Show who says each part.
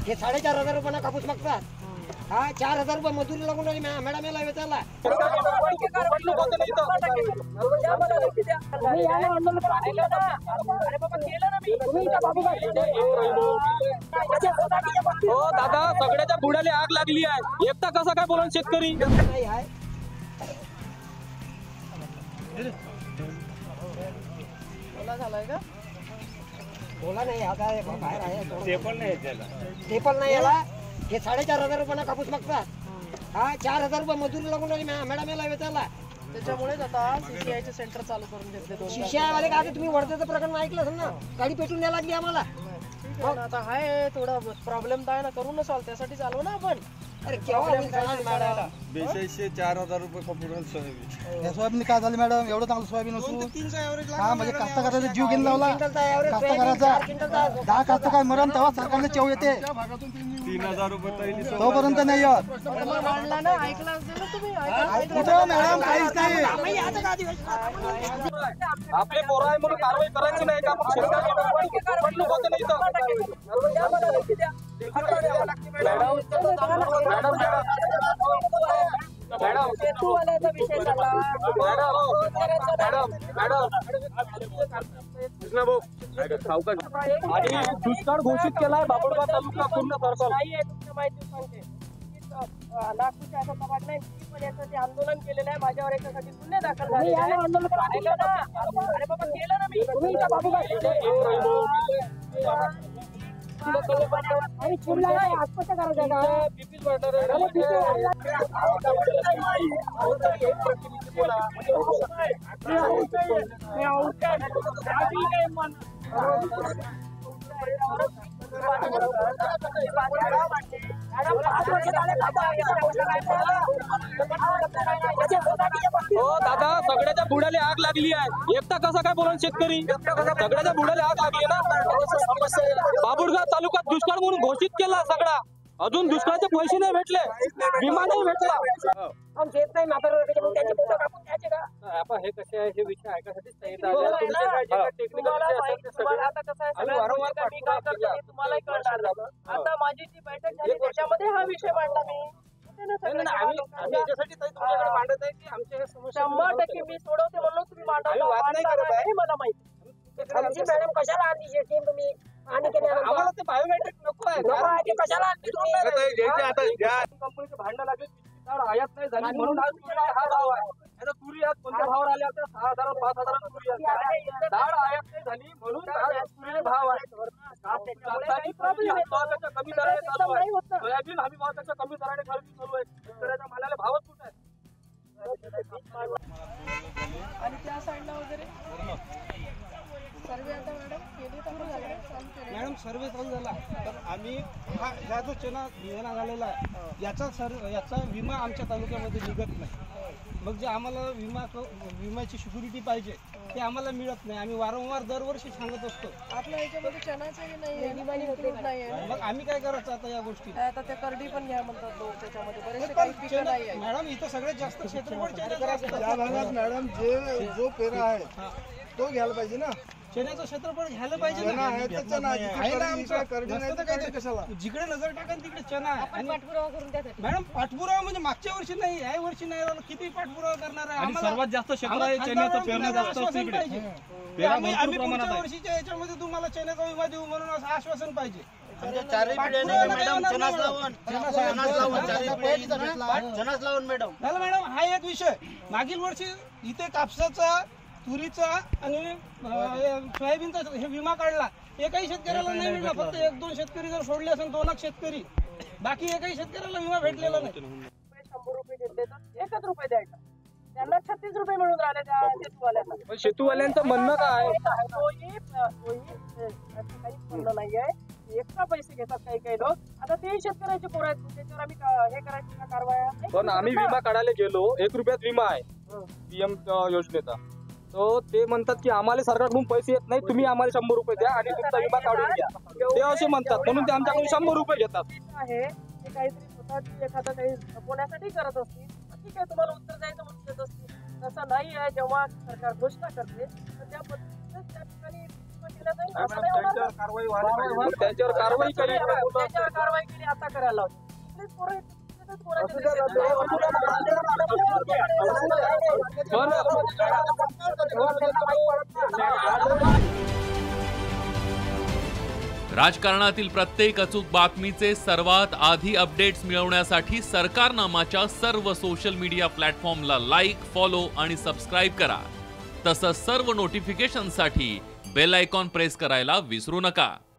Speaker 1: हे 4,500 रुपयांना कापूस मागतात. हा 4,000 रुपये मजुरी लागून राहिली मॅडम याला वेचायला.
Speaker 2: हो दादा, सगळ्याच्या बुडाला आग लागली आहे. एकटा कसा काय बोलून शेतकरी
Speaker 1: नाही आहे.
Speaker 3: ओला झालाय का?
Speaker 1: बोला नाही आता बाहेर आहे.
Speaker 4: ते पण नाही त्याला.
Speaker 1: ते पण नाही याला. हे 4,500 रुपयांना कापूस मागतात. हा 4,000 रुपये मजुरी लागून राहिली मॅडम याला वेचायला.
Speaker 3: त्याच्यामुळेच आता सीसीआयचे सेंटर चालू करून घेतले 2
Speaker 1: शिष्यावाले का तुम्ही वर्ध्याचं प्रकरण ऐकलं असेल ना, गाडी पेटून द्यायला लागली आम्हाला.
Speaker 3: आता हाय थोडा प्रॉब्लेम तर आहे ना, करू ना सॉल्व, त्यासाठी चालू ना आपण.
Speaker 1: अरे केव्हा होईल
Speaker 3: मॅडम
Speaker 4: 4,000 रुपये कपूर सोयाबीन.
Speaker 5: या सोयाबीन काय झालं मॅडम, एवढं चांगलं सोयाबीन असून हा म्हणजे कास्तकाराचा जीव घेऊन लावला. कास्तकाराचा 10 कास्तकार मरण तेव्हा सरकारला चेव येते,
Speaker 4: 3,000 रुपये
Speaker 5: तोपर्यंत नाही येत.
Speaker 3: मांडला ना, ऐकलं असेल ना तुम्ही.
Speaker 5: कुठं मॅडम काहीच नाही.
Speaker 2: आपले पोरं आहे म्हणून कारवाई करायची नाही का? मग शेतकरी होते नाही आणि दुष्काळ घोषित केलाय बाबुळगाव तालुका पूर्ण सर्कल.
Speaker 3: माहिती सांगते नागपूरच्या असं तमाट नाही, मी पण यासाठी आंदोलन केलेलं आहे. माझ्यावर याच्यासाठी गुन्हे दाखल झाले आहे. अरे बाबा केलं ना मी. आणि चिडला नाही, आत्महत्या करायचं का?
Speaker 2: बिपिन भंडारे हो दादा, सगळ्याच्या बुडाला आग लागली आहे. एकटा कसा काय बोलून शेतकरी? सगळ्याच्या बुडाला आग लागली ना. बाबुळगाव तालुक्यात दुष्काळ म्हणून घोषित केला सगळा. अजून दुष्काळाचे पैसे नाही भेटले, विमा नाही भेटला.
Speaker 1: येत नाही त्यांचे फोटो कापून द्यायचे का?
Speaker 2: आपण हे कसे आहे हे विषय ऐकायसाठीच
Speaker 3: तुम्हालाही कळणार नाही. आता माझी जी बैठक झाली त्याच्यामध्ये हा विषय मांडला मी.
Speaker 2: मांडत आहे की आमच्या हे समस्या
Speaker 3: 100% मी सोडवते म्हणून तुम्ही मांडवलं मला माहिती.
Speaker 1: आमची मॅडम कशाला आणली शेती तुम्ही? आणि
Speaker 2: आम्हाला ते बायोमेट्रिक नको आहे.
Speaker 1: कशाला आणली तुम्ही?
Speaker 2: कंपनीचे भांडण लागले, डाळ आयात नाही झाली म्हणून आज तुरीला हा भाव आहे. आता तुरी आज कोणत्या भावावर आल्या होत्या? 6,000 5,000 तुरी आहे. डाळ आयात नाही झाली म्हणून आज तुरीला भाव आहे. भावापेक्षा कमी दराने चालू आहे. सोयाबीन हमी भावापेक्षा कमी दराने खरेदी चालू आहे. शेतकऱ्याच्या मालाला भावच कुठे आहे?
Speaker 3: आणि त्या साईडला वगैरे सर्वे आता मॅडम केली तर चालू केली.
Speaker 5: मॅडम सर्वे चालू झाला तर आम्ही हा जो चना झालेला आहे याचा विमा आमच्या तालुक्यामध्ये निघत नाही. मग जे आम्हाला विम्याची सिक्युरिटी पाहिजे ते आम्हाला मिळत नाही. आम्ही वारंवार दरवर्षी सांगत असतो.
Speaker 3: आपल्या याच्यामध्ये चणाचंही नाही आहे, विमा इन्क्लूड नाही आहे.
Speaker 5: मग आम्ही काय करायचं आता या गोष्टी?
Speaker 3: आता त्या करडी पण घ्या म्हणतात लोक, त्याच्यामध्ये बरेचसे काही पिकं नाही आहे.
Speaker 5: मॅडम इथं सगळ्यात जास्त क्षेत्रफळ
Speaker 6: या भागात मॅडम जो पेरा आहे तो घ्यायला पाहिजे ना.
Speaker 5: चण्याचं क्षेत्रफळ घ्यायला पाहिजे
Speaker 6: चना आहे तर चना आहे.
Speaker 5: आहे ना आमचं.
Speaker 6: करडी नाही तर करडी कशाला?
Speaker 5: जिकडे नजर टाका तिकडे चना आहे. आणि
Speaker 3: पाठपुरावा करून त्यासाठी
Speaker 5: मॅडम पाठपुरावा म्हणजे मागच्या वर्षी नाही, या वर्षी नाही राहिलं. किती पाठपुरावा करणार आहे?
Speaker 2: आणि सर्वात जास्त क्षेत्र आहे चण्याचं, पेरणी जास्त असते इकडे. पेरा
Speaker 5: आम्ही
Speaker 2: भरपूर प्रमाणात
Speaker 5: पुढच्या
Speaker 2: आहे.
Speaker 5: वर्षीच्या याच्यामध्ये तुम्हाला चण्याचा विमा देऊ म्हणून असं आश्वासन पाहिजे. झालं मॅडम, हा एक विषय. मागील वर्षी इथे कापसाचा, तुरीचा आणि सोयाबीनचा हे विमा काढला. एकही शेतकऱ्याला नाही मिळला. फक्त 1-2 शेतकरी जर सोडले असेल, 2 शेतकरी, बाकी एकही शेतकऱ्याला विमा भेटलेला नाही.
Speaker 3: 100 रुपये घेतले तर 1च रुपये द्यायचा. त्यांना 36 रुपये मिळून राहिले त्या शेतूवाल्यांना.
Speaker 2: पण शेतूवाल्यांचं म्हणणं काय?
Speaker 3: तोही काही म्हणणं नाहीये. एक्स्ट्रा पैसे घेतात काही काही लोक. आता ते शेतकऱ्याचे पोरं आहेत, त्याच्यावर आम्ही हे करायची का कारवाई?
Speaker 2: पण आम्ही विमा काढायला गेलो, 1 रुपयात विमा आहे पीएम योजनेचा. तो ते म्हणतात की आम्हाला सरकारकडून पैसे येत नाही, तुम्ही आम्हाला 100 रुपये द्या आणि तुमचा विमा काढून घ्या. ते असे म्हणतात, म्हणून ते आमच्याकडून 100 रुपये घेतात.
Speaker 3: आहे ते काहीतरी स्वतःची एखादं काही जपवण्यासाठी करत असतील. ठीक आहे, तुम्हाला उत्तर द्यायचं म्हणून देत असतील. तसं नाही आहे. जेव्हा सरकार घोषणा करते तर त्या पद्धतीने त्या ठिकाणी केलं जाईल. असं नाही होणार.
Speaker 2: त्यांच्यावर कारवाई
Speaker 3: त्याच्यावर कारवाई करायला लावते. इकडेच पोरं आहेत, तिकडेच पोरांचे दिसत
Speaker 7: राजकारणातील प्रत्येक अचूक बातमीचे सर्वात आधी अपडेट्स मिळवण्यासाठी सरकारनामाच्या सर्व सोशल मीडिया प्लॅटफॉर्मला लाईक, फॉलो आणि सबस्क्राईब करा. तसंच सर्व नोटिफिकेशनसाठी बेल आयकॉन प्रेस करायला विसरू नका.